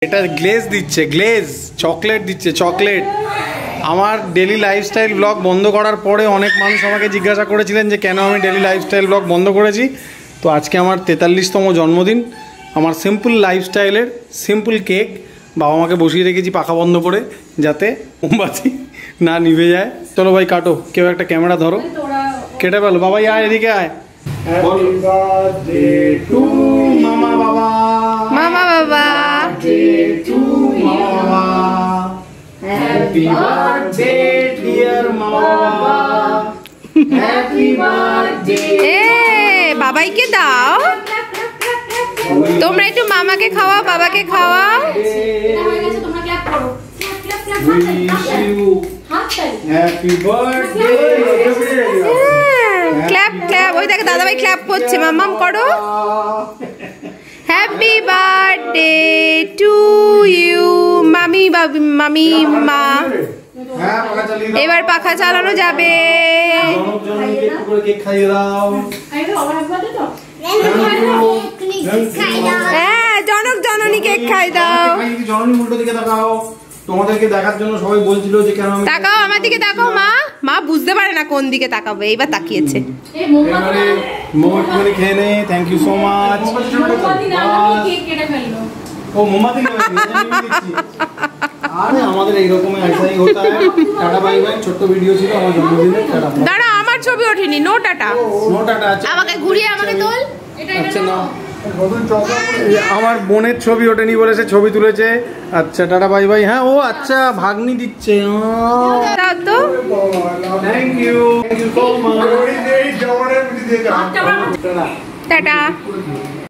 এটা গ্লেজ দিচ্ছে, glaze chocolate দিচ্ছে, চকলেট। আমার ডেলি লাইফস্টাইল ব্লগ বন্ধ করার পরে অনেক মানুষ আমাকে জিজ্ঞাসা করেছিলেন যে কেন আমি ডেলি লাইফস্টাইল ব্লগ বন্ধ করেছি। তো আজকে আমার 43তম জন্মদিন। আমার সিম্পল লাইফস্টাইলের সিম্পল কেক বাবা মাকে বসিয়ে রেখেছি পাখা বন্ধ করে, যাতে মোমবাতি না নিভে যায়। চলো ভাই কাটো, কেউ একটা ক্যামেরা ধরো, কেটে ফেলো। বাবাই আয়, এদিকে আয়। হ্যাপি বার্থডে টু মামা বাবা, মামা বাবা, টু মামা বাবা, হ্যাপি বার্থডে ডিয়ার মামা বাবা, হ্যাপি বার্থডে। এ বাবাইকে দাও, তোমরা একটু মামাকে খাওয়াও, বাবাকে খাওয়াও। Happy birthday. ক্ল্যাপ ক্ল্যাপ, ওই দেখো দাদাভাই ক্ল্যাপ করছে, মামাম করো। হ্যাপি বার্থডে টু ইউ মামি, মামি মা। এবার পাখা চালানো যাবে। হ্যাঁ, জনক জননী কেক খাই দাও। জননী উল্টো দিকে তাকাও, তোমাদেরকে দেখার জন্য সবাই বলছিল যে কেন আমি তাকাও, আমার দিকে তাকাও। মা মা বুঝতে পারে না কোন দিকে তাকাবে, এইবার তাকিয়েছে। এবারে মোমবাতি খেয়ে নে। Thank you so much. ও মোমবাতি আরে আমাদের এইরকমই আইসাই হতা है। Tata bye bye. ছোট্ট ভিডিও ছিল আমার জন্মদিনে। টাটা। দাঁড়া, আমার ছবি ওঠেনি। No tata, no tata. আচ্ছা আমাকে ঘুরিয়ে আমাকে তোল। আচ্ছা না, আমার বোনের ছবি ওঠেনি বলে সে ছবি তুলেছে। আচ্ছা টাটা বাই বাই। হ্যাঁ ও আচ্ছা ভাগ্নি দিচ্ছে তো। Thank you, thank you so much. Tata.